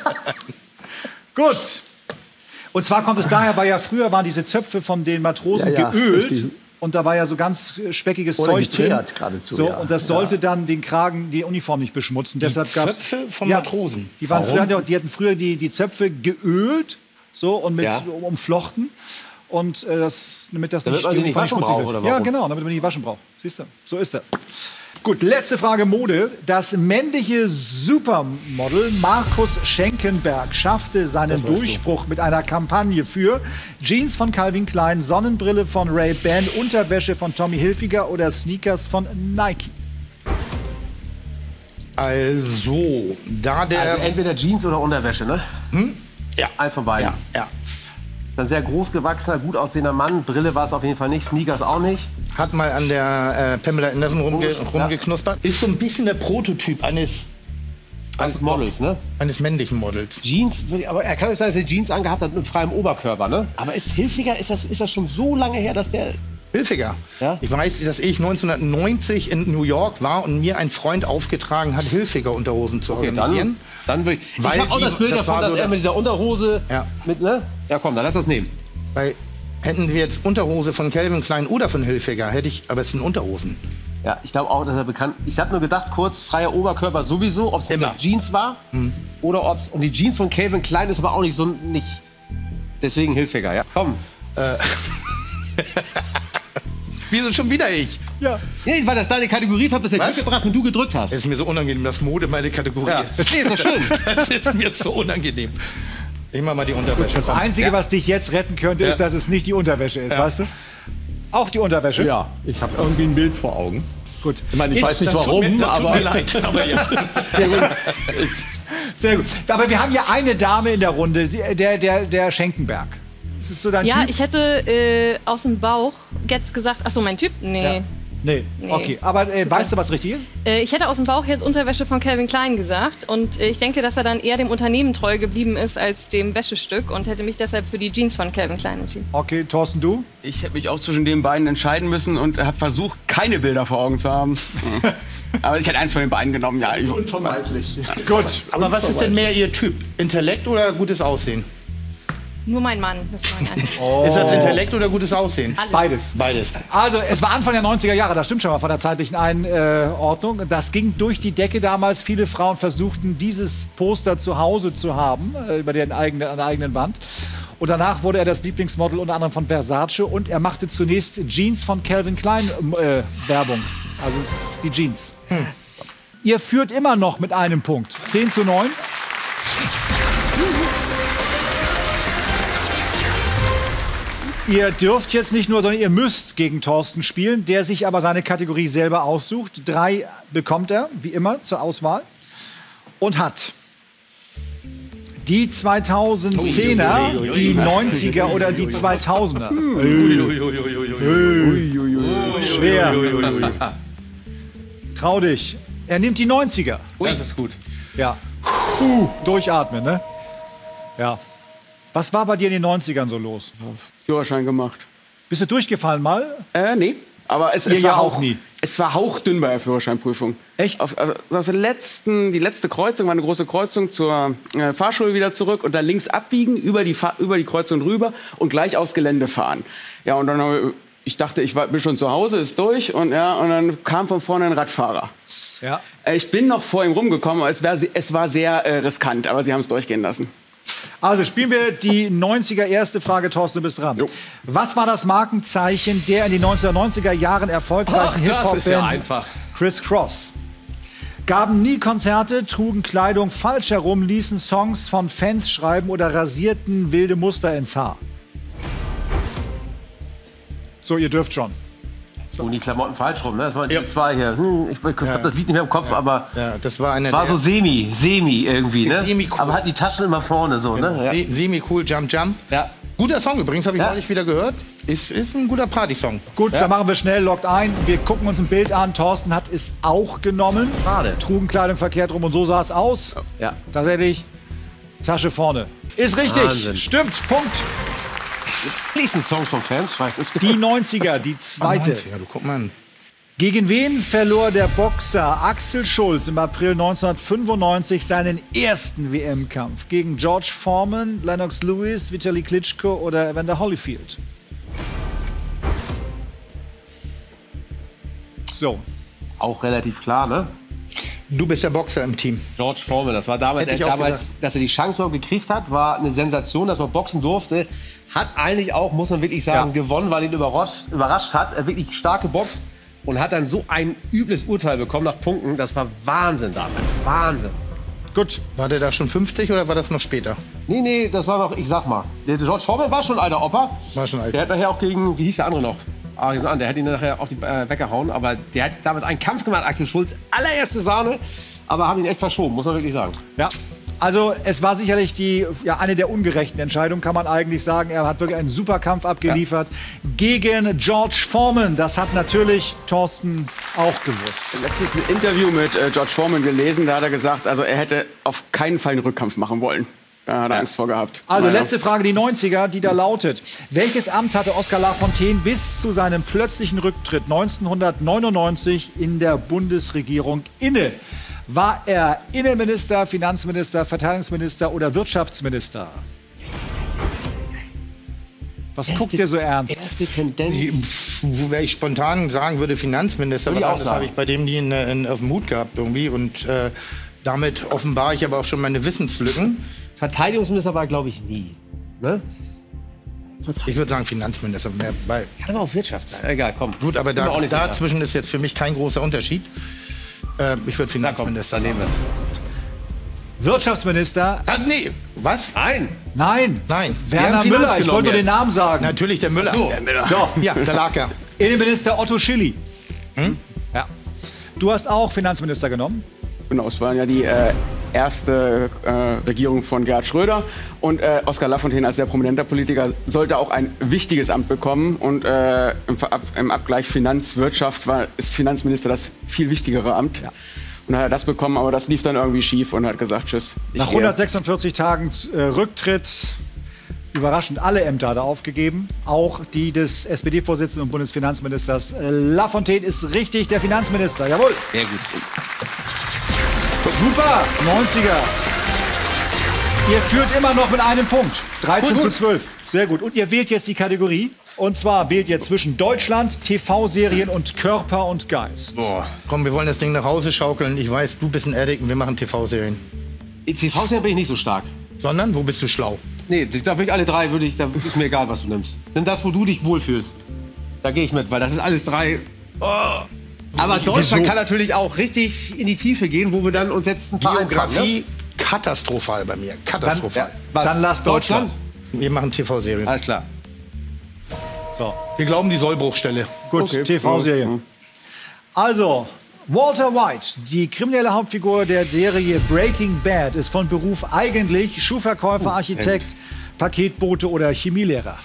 Gut. Und zwar kommt es daher, weil ja früher waren diese Zöpfe von den Matrosen geölt. Richtig. Und da war ja so ganz speckiges Zeug drin. Geradezu, so, und das sollte dann den Kragen, die Uniform nicht beschmutzen. Deshalb gab's Zöpfe von Matrosen? Die waren früher, die hatten früher die Zöpfe geölt so, und mit umflochten. Und damit das nicht waschen braucht, oder warum? Ja, genau, damit man nicht waschen braucht. Siehst du, so ist das. Gut, letzte Frage Mode. Das männliche Supermodel Markus Schenkenberg schaffte seinen Durchbruch mit einer Kampagne für Jeans von Calvin Klein, Sonnenbrille von Ray-Ban, Unterwäsche von Tommy Hilfiger oder Sneakers von Nike. Also, Also entweder Jeans oder Unterwäsche, ne? Ja. Eins von beiden. Ja. Ist ein sehr großgewachsener, gut aussehender Mann. Brille war es auf jeden Fall nicht, Sneakers auch nicht. Hat mal an der Pamela Anderson rumgeknuspert. Ist so ein bisschen der Prototyp eines Models, ne? Eines männlichen Models. Jeans, aber er kann nicht sagen, dass er Jeans angehabt hat mit freiem Oberkörper, ne? Aber ist Hilfiger, ist das schon so lange her, dass der... Hilfiger. Ja? Ich weiß, dass ich 1990 in New York war und mir ein Freund aufgetragen hat, Hilfiger Unterhosen zu organisieren. Dann will ich habe auch das Bild davon, dass er mit dieser Unterhose mit, ne? Ja, komm, dann lass das nehmen. Weil hätten wir jetzt Unterhose von Calvin Klein oder von Hilfiger, aber es sind Unterhosen. Ja, ich glaube auch, dass er bekannt. Ich habe nur gedacht, kurz freier Oberkörper sowieso, ob es Jeans war oder ob es. Und die Jeans von Calvin Klein ist aber auch nicht so nicht. Deswegen Hilfiger, ja. Komm. Wieso schon wieder ich? Ja. Nee, weil das deine Kategorie ist, hab das ja mitgebracht und du gedrückt hast. Es ist mir so unangenehm, dass Mode meine Kategorie ist. Nee, ist doch schön. Das ist mir so unangenehm. Ich mach mal die Unterwäsche. Das Einzige, was dich jetzt retten könnte, ist, dass es nicht die Unterwäsche ist, weißt du? Auch die Unterwäsche? Ja, ich habe irgendwie ein Bild vor Augen. Gut. Ich meine, ich weiß nicht warum, das tut mir leid, aber ja. Sehr gut. Aber wir haben ja eine Dame in der Runde, der Schenkenberg. Ist das so dein Typ? Ich hätte aus dem Bauch jetzt gesagt, achso, mein Typ? Nee. Ja. Nee, okay. Aber weißt du, was richtig ist? Ich hätte aus dem Bauch jetzt Unterwäsche von Calvin Klein gesagt. Und ich denke, dass er dann eher dem Unternehmen treu geblieben ist als dem Wäschestück und hätte mich deshalb für die Jeans von Calvin Klein entschieden. Okay, Thorsten, du? Ich hätte mich auch zwischen den beiden entscheiden müssen und habe versucht, keine Bilder vor Augen zu haben. Aber ich hätte eins von den beiden genommen, ja. Unvermeidlich. Gut. Aber was ist denn mehr Ihr Typ? Intellekt oder gutes Aussehen? Nur mein Mann. Das war ein Ist das Intellekt oder gutes Aussehen? Beides. Beides. Also, es war Anfang der 90er Jahre, das stimmt schon mal von der zeitlichen Einordnung. Das ging durch die Decke damals. Viele Frauen versuchten, dieses Poster zu Hause zu haben, über an der eigenen Wand. Und danach wurde er das Lieblingsmodel unter anderem von Versace und er machte zunächst Jeans von Calvin Klein Werbung. Also es ist die Jeans. Ihr führt immer noch mit einem Punkt. 10:9. Ihr dürft jetzt nicht nur, sondern ihr müsst gegen Thorsten spielen, der sich aber seine Kategorie selber aussucht. 3 bekommt er, wie immer, zur Auswahl. Und hat die 2010er, die 90er oder die 2000er. Schwer. Trau dich. Er nimmt die 90er. Das ist gut. Ja. Durchatmen, ne? Ja. Was war bei dir in den 90ern so los? Führerschein gemacht. Bist du durchgefallen mal? Nee. Aber es Ihr war ja auch auch nie. Es war hauchdünn bei der Führerscheinprüfung. Echt? Auf die letzte Kreuzung war eine große Kreuzung zur Fahrschule wieder zurück und dann links abbiegen, über die Kreuzung drüber und gleich aufs Gelände fahren. Ja, und dann ich dachte, ich bin schon zu Hause, ist durch und dann kam von vorne ein Radfahrer. Ja. Ich bin noch vor ihm rumgekommen, aber es war sehr riskant, aber sie haben es durchgehen lassen. Also spielen wir die 90er erste Frage. Thorsten, du bist dran. Jo. Was war das Markenzeichen der in den 1990er Jahren erfolgreichen Hip-Hop-Band Criss Cross? Gaben nie Konzerte, trugen Kleidung falsch herum, ließen Songs von Fans schreiben oder rasierten wilde Muster ins Haar. So, ihr dürft schon. Und die Klamotten falsch rum, ne? Das waren die 2 hier. Ich hab das Lied nicht mehr im Kopf, aber Ja, das war eine war so semi irgendwie, ne? Semi-cool. Aber hat die Taschen immer vorne so, ne? Ja. Semi-cool, Jump Jump. Ja. Guter Song übrigens, habe ich Ja. neulich wieder gehört. Ist ein guter Partysong. Gut, dann machen wir schnell, loggt ein. Wir gucken uns ein Bild an. Thorsten hat es auch genommen. Schade. Trugen Kleidung verkehrt rum und so sah es aus. Ja. Tatsächlich, Tasche vorne. Ist richtig, Wahnsinn. stimmt, Punkt. Fließen Songs von Fans. Die 90er, die zweite. Ja, du guck mal an. Gegen wen verlor der Boxer Axel Schulz im April 1995 seinen ersten WM-Kampf? Gegen George Foreman, Lennox Lewis, Vitali Klitschko oder Evander Holyfield? So. Auch relativ klar, ne? Du bist der Boxer im Team. George Foreman, das war damals, Hätte ich auch gesagt. dass er die Chance noch gekriegt hat, war eine Sensation, dass man boxen durfte. Hat eigentlich auch, muss man wirklich sagen, gewonnen, weil ihn überrascht hat. Er wirklich stark geboxt und hat dann so ein übles Urteil bekommen nach Punkten. Das war Wahnsinn damals. Wahnsinn. Gut. War der da schon 50 oder war das noch später? Nee, das war noch, ich sag mal, der George Foreman war schon ein alter Opa. War schon alt. Der hat nachher auch gegen, wie hieß der andere noch? Der hat ihn nachher auf die weggehauen. Aber der hat damals einen Kampf gemacht, Axel Schulz. Allererste Sahne. Aber haben ihn echt verschoben, muss man wirklich sagen. Ja. Also es war sicherlich eine der ungerechten Entscheidungen, kann man eigentlich sagen. Er hat wirklich einen super Kampf abgeliefert gegen George Foreman. Das hat natürlich Thorsten auch gewusst. Letztens ein Interview mit George Foreman gelesen, da hat er gesagt, also er hätte auf keinen Fall einen Rückkampf machen wollen. Da hat er Angst vor gehabt. Also letzte Frage, die 90er, die da lautet. Welches Amt hatte Oskar Lafontaine bis zu seinem plötzlichen Rücktritt 1999 in der Bundesregierung inne? War er Innenminister, Finanzminister, Verteidigungsminister oder Wirtschaftsminister? Was guckt ihr so ernst? Erste Tendenz. Wo ich spontan sagen würde, Finanzminister. Würde Was ich auch anderes sagen. habe ich bei dem nie auf dem Hut gehabt irgendwie. Und damit offenbare ich aber auch schon meine Wissenslücken. Verteidigungsminister war, glaube ich, nie. Ne? Ich würde sagen Finanzminister. Weil, Kann aber auch Wirtschaft sein. Egal, komm. gut, aber Bin mir auch nicht sicher. dazwischen ist jetzt für mich kein großer Unterschied. Ich würde Finanzminister Dann nehmen wir es. Wirtschaftsminister? Ah, nee, was? Nein. Nein. Nein. Werner haben Müller, Finanz ich genommen wollte nur jetzt. den Namen sagen. Natürlich der Müller. So. So, Ja, da lag er. Innenminister Otto Schily. Ja. Du hast auch Finanzminister genommen. Genau, es war ja die erste Regierung von Gerhard Schröder. Und Oskar Lafontaine als sehr prominenter Politiker sollte auch ein wichtiges Amt bekommen. Und im Abgleich Finanzwirtschaft ist Finanzminister das viel wichtigere Amt. Ja. Und dann hat er das bekommen, aber das lief dann irgendwie schief und hat gesagt, tschüss. ich Nach gehe. 146 Tagen Rücktritt, überraschend alle Ämter hat er aufgegeben. Auch die des SPD-Vorsitzenden und Bundesfinanzministers. Lafontaine ist richtig der Finanzminister. Jawohl. Sehr gut. Super. 90er. Ihr führt immer noch mit einem Punkt. 13:12. Sehr gut. Und ihr wählt jetzt die Kategorie. Und zwar wählt ihr zwischen Deutschland, TV-Serien und Körper und Geist. Boah. Komm, wir wollen das Ding nach Hause schaukeln. Ich weiß, du bist ein Addict und wir machen TV-Serien. TV-Serien bin ich nicht so stark. Sondern, wo bist du schlau? Nee, da würde ich alle drei, da ist mir egal, was du nimmst. Nimm das, wo du dich wohlfühlst. Da gehe ich mit, weil das ist alles drei. Oh. Aber Deutschland kann natürlich auch richtig in die Tiefe gehen, wo wir dann uns jetzt ein paar Biografie katastrophal bei mir. Katastrophal. Dann lass Deutschland. Wir machen TV-Serien. Alles klar. So. Wir glauben die Sollbruchstelle. Gut, Okay. TV-Serien. Also, Walter White, die kriminelle Hauptfigur der Serie Breaking Bad, ist von Beruf eigentlich Schuhverkäufer, Architekt, Paketbote oder Chemielehrer.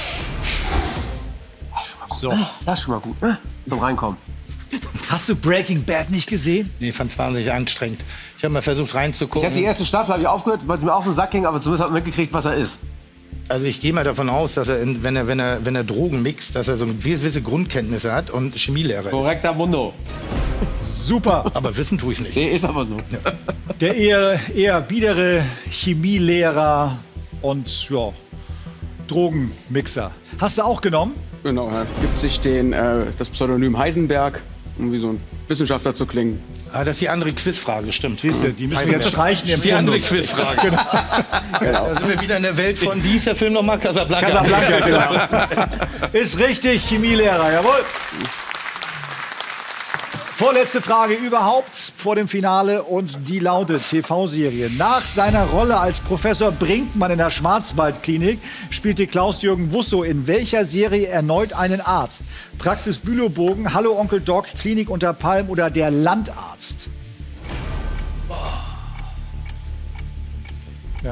So. Das ist schon mal gut, ne? Zum Reinkommen. Hast du Breaking Bad nicht gesehen? Nee, fand's wahnsinnig anstrengend. Ich habe mal versucht Ich reinzugucken. habe die erste Staffel hab ich aufgehört, weil sie mir auf den Sack ging, aber zumindest hat man mitgekriegt, was er ist. Also ich gehe mal davon aus, dass er, wenn er Drogen mixt, dass er so gewisse Grundkenntnisse hat und Chemielehrer ist. Korrekter Mundo. Super. Aber wissen tue ich nicht. Nee, ist aber so. Der eher biedere Chemielehrer und ja, Drogenmixer. Hast du auch genommen? Genau, er gibt sich das Pseudonym Heisenberg, um wie so ein Wissenschaftler zu klingen. Ah, das ist die andere Quizfrage, stimmt. Siehst du, die müssen wir jetzt streichen im Die andere Fundus. Quizfrage. Genau. Da sind wir wieder in der Welt von, wie hieß der Film nochmal? Casablanca. Casablanca, genau. Ist richtig, Chemielehrer, jawohl. Vorletzte Frage überhaupt vor dem Finale und die lautet TV-Serie. Nach seiner Rolle als Professor Brinkmann in der Schwarzwaldklinik spielte Klaus-Jürgen Wusso in welcher Serie erneut einen Arzt? Praxis Bülowbogen, Hallo Onkel Doc, Klinik unter Palm oder Der Landarzt? Ja.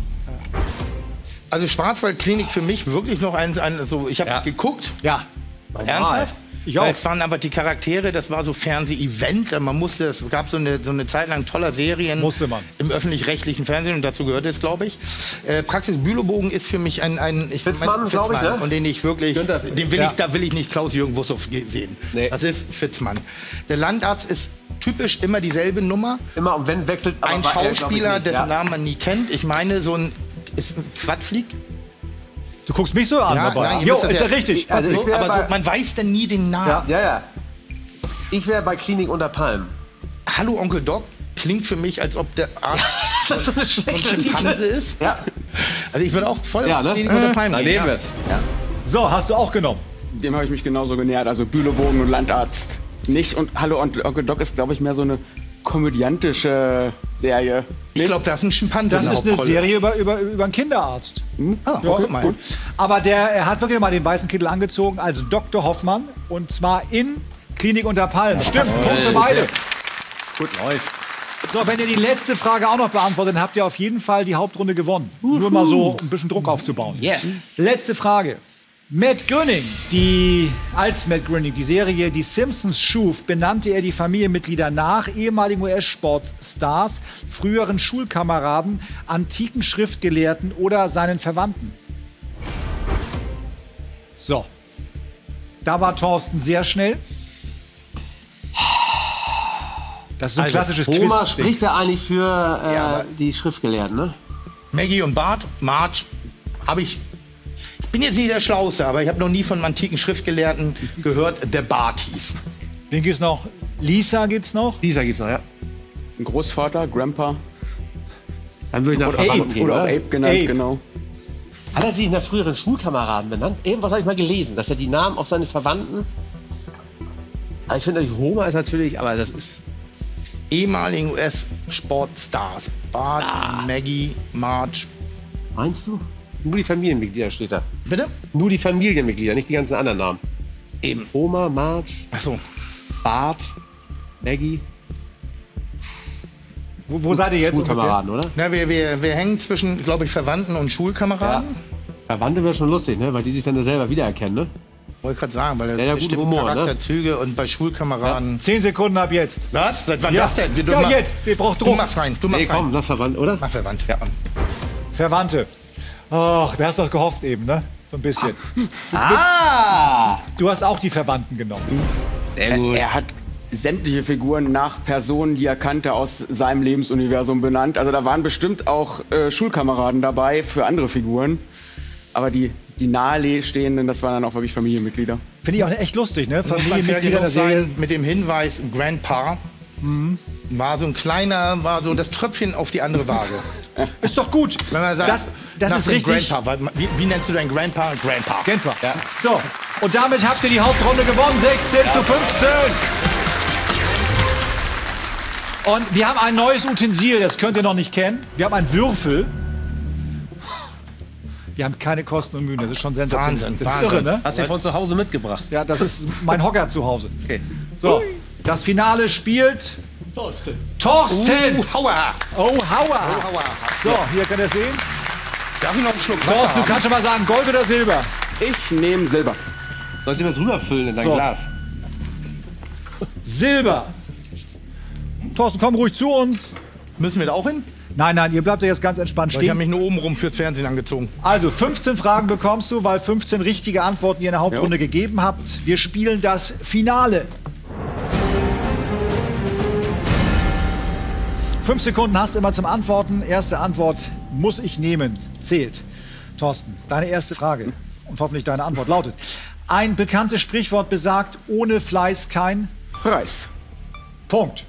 Also Schwarzwaldklinik für mich wirklich noch so, ich habe geguckt. Ja. Ernsthaft? Ich auch. Es waren aber die Charaktere, das war so Fernseh-Event. Man musste, es gab so eine Zeit lang toller Serien Musste man. im öffentlich-rechtlichen Fernsehen und dazu gehört es, glaube ich. Praxis Bülowbogen ist für mich ein Fitzmann, glaube ich, ne? Und den ich wirklich, Günther. da will ich nicht Klaus-Jürgen Wusso sehen. Nee. Das ist Fitzmann. Der Landarzt ist typisch immer dieselbe Nummer. Immer und wenn wechselt aber Ein war er, glaub ich, Schauspieler, nicht. dessen Namen man nie kennt. Ich meine, ist ein Quadflieg. Du guckst mich so an Ja, dabei. nein, ihr Jo, müsst das ist ja ja- richtig. Also ich wär Aber bei- so, man weiß denn nie den Namen. Ja. Ich wäre bei Klinik unter Palm. Hallo Onkel Doc klingt für mich, als ob der Arzt Das ist so eine so ein schlechte Schimpanse ist. Ja. Also ich würde auch voll Ja, auf ne? Klinik unter Palm Dann gehen. nehmen Ja. wir's. So, hast du auch genommen. Dem habe ich mich genauso genähert. Also Bülowbogen und Landarzt nicht. Und Hallo Onkel Doc ist, glaube ich, mehr so eine komödiantische Serie. Ich glaube, da ist ein Schimpanse. Das in der ist eine Hauptrolle. Serie über einen Kinderarzt. Ah, Ja, guck mal. gut. Aber er hat wirklich mal den weißen Kittel angezogen als Dr. Hoffmann und zwar in Klinik unter Palm. Stimmt, Punkt für beide. Gut läuft. So, wenn ihr die letzte Frage auch noch beantwortet, dann habt ihr auf jeden Fall die Hauptrunde gewonnen. Nur mal so ein bisschen Druck aufzubauen. Yes. Letzte Frage. Matt Groening, als Matt Groening die Serie Die Simpsons schuf, benannte er die Familienmitglieder nach ehemaligen US-Sportstars, früheren Schulkameraden, antiken Schriftgelehrten oder seinen Verwandten. So. Da war Thorsten sehr schnell. Das ist so ein Also, klassisches Homer Quiz. spricht ja eigentlich für aber- die Schriftgelehrten, ne? Maggie und Bart, Marge, habe ich. Ich bin jetzt nicht der Schlauste, aber ich habe noch nie von einem antiken Schriftgelehrten gehört, der Bart hieß. Den gibt's noch. Lisa gibt's noch. Dieser gibt's noch, ja. Ein Großvater, Grandpa Dann würde ich nach Verwandten gehen, oder auch oder? Abe genannt, Abe. genau. Hat er sich nach früheren Schulkameraden benannt? Irgendwas habe ich mal gelesen, dass er die Namen auf seine Verwandten... Aber ich finde, Homer ist natürlich, aber das ist... Ehemaligen US-Sportstars. Bart, Maggie, Marge. Meinst du? Nur die Familienmitglieder steht da. Bitte? Nur die Familienmitglieder, nicht die ganzen anderen Namen. Eben. Homer, Marge, Achso. Bart, Maggie, Wo seid ihr jetzt ungefähr? Schulkameraden, oder? Na, wir hängen zwischen, glaube ich, Verwandten und Schulkameraden. Verwandte wäre schon lustig, ne? Weil die sich dann da selber wiedererkennen, ne? Wollte gerade sagen, weil das Ja, ja, bestimmt guten Humor, ne? Charakterzüge und bei Schulkameraden. 10 Sekunden ab jetzt. Was? Seit wann Ja. das denn? Ja, jetzt. Wir brauchen Du Druck. machst rein. Du machst Nee, komm, rein. das verwandt, oder? Mach Verwandt. Ja. Verwandte. Ach, da hast du doch gehofft eben, ne? So ein bisschen. Ah! Du hast auch die Verwandten genommen. Sehr gut. Er hat sämtliche Figuren nach Personen, die er kannte, aus seinem Lebensuniversum benannt. Also da waren bestimmt auch Schulkameraden dabei für andere Figuren. Aber die nahestehenden, das waren dann auch wirklich Familienmitglieder. Finde ich auch echt lustig, ne? Muss man Familienmitglieder der Serie. sein, mit dem Hinweis Grandpa. War so ein kleiner, war so das Tröpfchen auf die andere Waage. Ist doch gut. Wenn man sagt, das nach ist dem richtig. Grandpa, wie nennst du deinen Grandpa? Grandpa. Grandpa. Ja. So, und damit habt ihr die Hauptrunde gewonnen, 16 zu 15. Und wir haben ein neues Utensil, das könnt ihr noch nicht kennen. Wir haben einen Würfel. Wir haben keine Kosten und Mühen, das ist schon sensationell. Wahnsinn, das ist Wahnsinn. irre, ne? Hast du ja von zu Hause mitgebracht? Ja, das ist mein Hocker zu Hause. Okay. So, das Finale spielt Thorsten. Thorsten. Hauer. Oh, Hauer. Hauer. So, hier könnt ihr sehen. Darf ich noch einen Schluck Wasser Thorsten, du haben? kannst schon mal sagen, Gold oder Silber? Ich nehme Silber. Soll ich dir was rüberfüllen in dein So. Glas? Silber. Thorsten, komm ruhig zu uns. Müssen wir da auch hin? Nein, nein, ihr bleibt ja jetzt ganz entspannt Ich habe stehen. mich nur oben rum fürs Fernsehen angezogen. Also 15 Fragen bekommst du, weil 15 richtige Antworten ihr in der Hauptrunde gegeben habt. Wir spielen das Finale. 5 Sekunden hast du immer zum Antworten. Erste Antwort muss ich nehmen. Zählt. Thorsten, deine erste Frage und hoffentlich deine Antwort lautet: Ein bekanntes Sprichwort besagt, ohne Fleiß kein Preis. Punkt.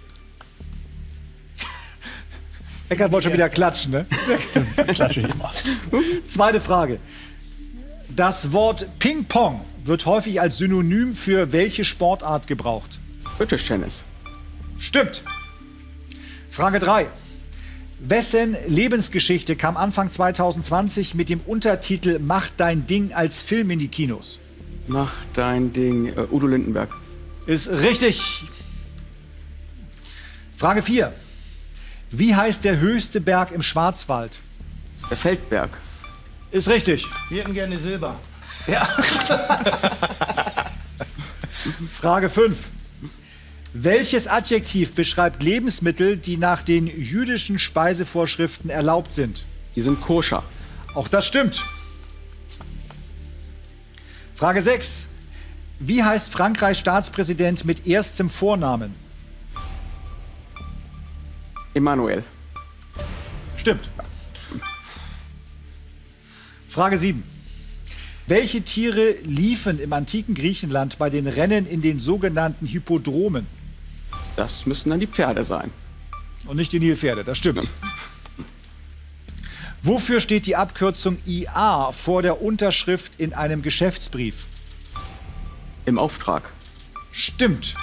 Eckart wollte schon wieder klatschen, ne? Klatsche ich immer. Zweite Frage. Das Wort Ping-Pong wird häufig als Synonym für welche Sportart gebraucht? Tischtennis. Stimmt. Frage 3. Wessen Lebensgeschichte kam Anfang 2020 mit dem Untertitel Mach dein Ding als Film in die Kinos? Mach dein Ding. Udo Lindenberg. Ist richtig. Frage 4. Wie heißt der höchste Berg im Schwarzwald? Der Feldberg. Ist richtig. Wir hätten gerne Silber. Frage 5. Welches Adjektiv beschreibt Lebensmittel, die nach den jüdischen Speisevorschriften erlaubt sind? Die sind koscher. Auch das stimmt. Frage 6. Wie heißt Frankreichs Staatspräsident mit erstem Vornamen? Emanuel. Stimmt. Frage 7. Welche Tiere liefen im antiken Griechenland bei den Rennen in den sogenannten Hippodromen? Das müssten dann die Pferde sein. Und nicht die Nilpferde, das stimmt. Wofür steht die Abkürzung IA vor der Unterschrift in einem Geschäftsbrief? Im Auftrag. Stimmt.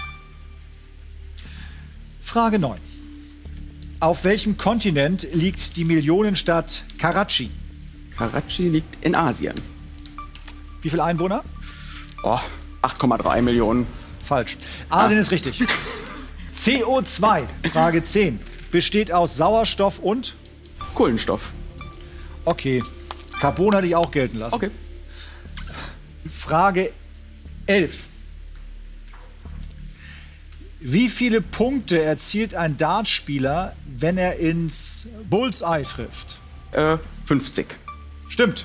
Frage 9. Auf welchem Kontinent liegt die Millionenstadt Karachi? Karachi liegt in Asien. Wie viele Einwohner? Oh, 8,3 Millionen. Falsch. Asien ist richtig. CO2, Frage 10, besteht aus Sauerstoff und? Kohlenstoff. Okay. Carbon hatte ich auch gelten lassen. Okay. Frage 11. Wie viele Punkte erzielt ein Dartspieler, wenn er ins Bullseye trifft? 50. Stimmt.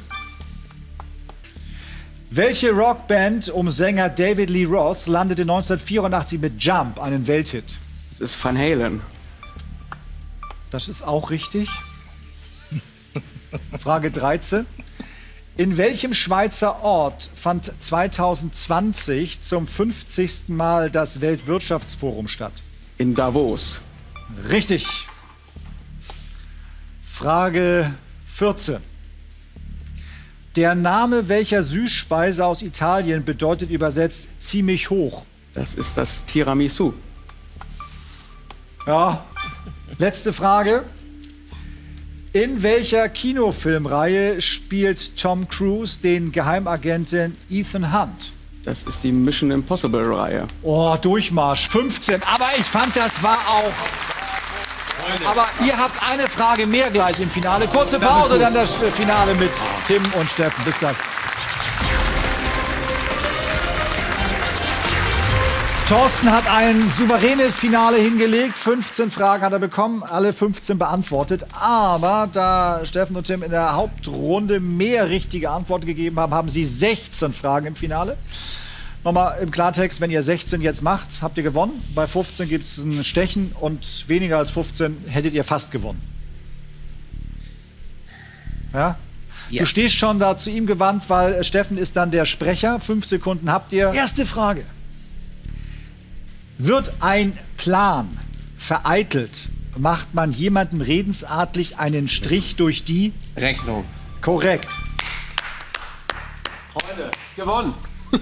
Welche Rockband um Sänger David Lee Roth landete 1984 mit Jump, einen Welthit? Das ist Van Halen. Das ist auch richtig. Frage 13. In welchem Schweizer Ort fand 2020 zum 50. Mal das Weltwirtschaftsforum statt? In Davos. Richtig. Frage 14. Der Name welcher Süßspeise aus Italien bedeutet übersetzt ziemlich hoch? Das ist das Tiramisu. Ja. Letzte Frage. In welcher Kinofilmreihe spielt Tom Cruise den Geheimagenten Ethan Hunt? Das ist die Mission Impossible-Reihe. Oh, Durchmarsch. 15. Aber ich fand, das war auch... Aber ihr habt eine Frage mehr gleich im Finale. Kurze Pause, dann das Finale mit Tim und Steffen. Bis gleich. Thorsten hat ein souveränes Finale hingelegt. 15 Fragen hat er bekommen, alle 15 beantwortet. Aber da Steffen und Tim in der Hauptrunde mehr richtige Antworten gegeben haben, haben sie 16 Fragen im Finale. Nochmal im Klartext, wenn ihr 16 jetzt macht, habt ihr gewonnen. Bei 15 gibt es ein Stechen und weniger als 15 hättet ihr fast gewonnen. Ja? Yes. Du stehst schon da zu ihm gewandt, weil Steffen ist dann der Sprecher. 5 Sekunden habt ihr. Erste Frage. Wird ein Plan vereitelt, macht man jemandem redensartlich einen Strich durch die Rechnung. Korrekt. Freunde, gewonnen.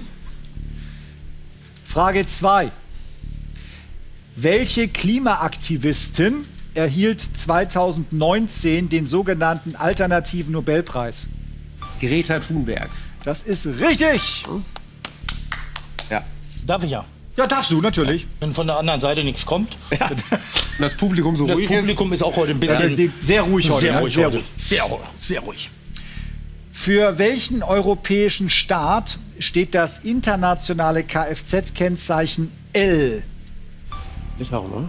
Frage 2. Welche Klimaaktivistin erhielt 2019 den sogenannten Alternativen Nobelpreis? Greta Thunberg. Das ist richtig. Ja. Darf ich ja. Ja, darfst du, natürlich. Wenn von der anderen Seite nichts kommt. Und das Publikum so Das ruhig Publikum ist auch heute ein bisschen Sehr ruhig heute. sehr ne? ruhig. Sehr heute. ruhig. Sehr ruhig. Für welchen europäischen Staat steht das internationale Kfz-Kennzeichen L? Litauen, ne?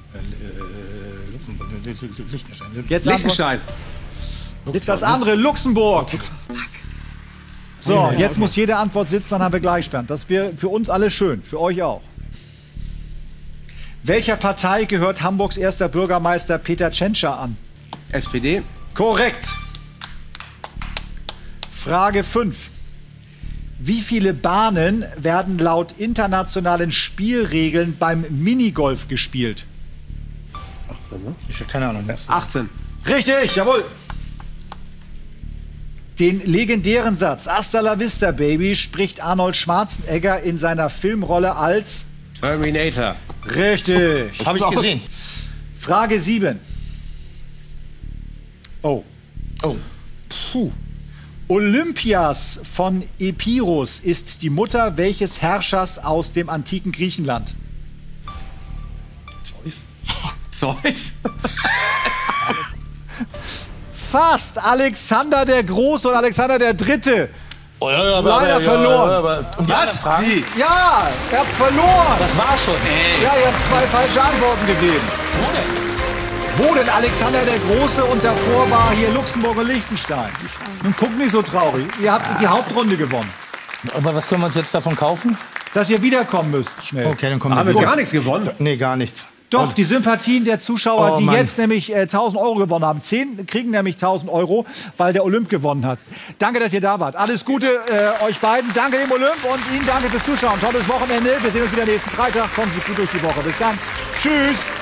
Liechtenstein. Jetzt Liechtenstein. Das andere, Luxemburg. So, jetzt muss jede Antwort sitzen, dann haben wir Gleichstand. Das wäre für uns alle schön, für euch auch. Welcher Partei gehört Hamburgs erster Bürgermeister Peter Tschentscher an? SPD. Korrekt. Frage 5. Wie viele Bahnen werden laut internationalen Spielregeln beim Minigolf gespielt? 18, ne? Ich habe keine Ahnung. 18. Richtig, jawohl. Den legendären Satz Hasta la vista, Baby spricht Arnold Schwarzenegger in seiner Filmrolle als... Terminator. Richtig. Habe ich gesehen. Frage 7. Oh. Oh. Puh. Olympias von Epirus ist die Mutter welches Herrschers aus dem antiken Griechenland? Zeus. Fast. Alexander der Große und Alexander der Dritte. Oh, ja, Leider verloren. Und die anderen Fragen? Ja, ihr habt verloren. Das war schon. Ja, ihr habt 2 falsche Antworten gegeben. Wo denn Alexander der Große und davor war hier Luxemburg und Liechtenstein? Nun guckt nicht so traurig. Ihr habt die Hauptrunde gewonnen. Aber was können wir uns jetzt davon kaufen? Dass ihr wiederkommen müsst, schnell. Okay, dann kommen Haben wir wir wieder. gar nichts gewonnen? Nee, gar nichts. Doch, die Sympathien der Zuschauer, Oh, die Mann. jetzt nämlich 1.000 Euro gewonnen haben. 10 kriegen nämlich 1.000 Euro, weil der Olymp gewonnen hat. Danke, dass ihr da wart. Alles Gute euch beiden. Danke dem Olymp und Ihnen danke fürs Zuschauen. Tolles Wochenende. Wir sehen uns wieder nächsten Freitag. Kommen Sie gut durch die Woche. Bis dann. Tschüss.